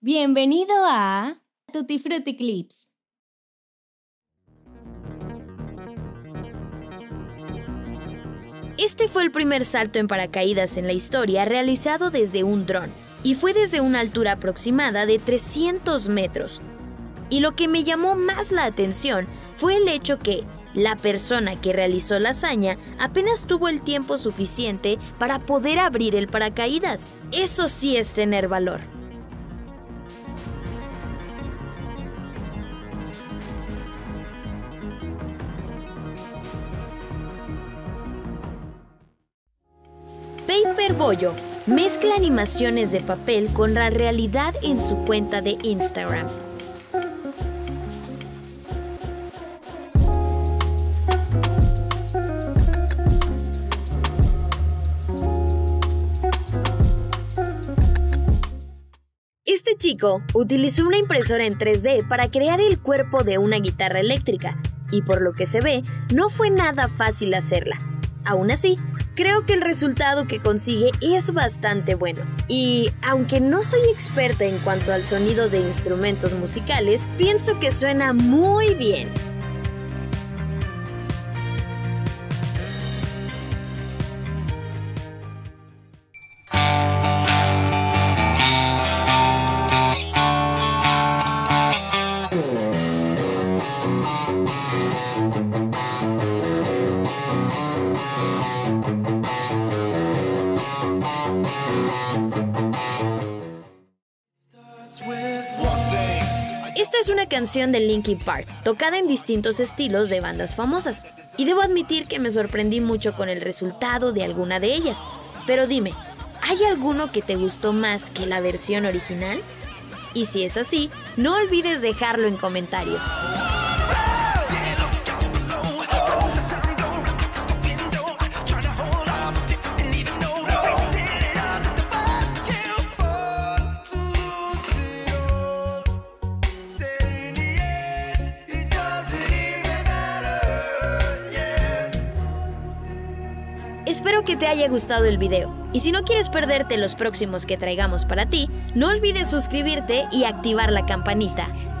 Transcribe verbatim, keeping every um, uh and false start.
Bienvenido a Tutti Frutti Clips. Este fue el primer salto en paracaídas en la historia realizado desde un dron, y fue desde una altura aproximada de trescientos metros. Y lo que me llamó más la atención fue el hecho que la persona que realizó la hazaña apenas tuvo el tiempo suficiente para poder abrir el paracaídas. Eso sí es tener valor. Paper Bollo mezcla animaciones de papel con la realidad en su cuenta de Instagram. Este chico utilizó una impresora en tres D para crear el cuerpo de una guitarra eléctrica, y por lo que se ve, no fue nada fácil hacerla. Aún así, creo que el resultado que consigue es bastante bueno. Y aunque no soy experta en cuanto al sonido de instrumentos musicales, pienso que suena muy bien. Esta es una canción de Linkin Park, tocada en distintos estilos de bandas famosas, y debo admitir que me sorprendí mucho con el resultado de alguna de ellas. Pero dime, ¿hay alguno que te gustó más que la versión original? Y si es así, no olvides dejarlo en comentarios. Espero que te haya gustado el video, y si no quieres perderte los próximos que traigamos para ti, no olvides suscribirte y activar la campanita.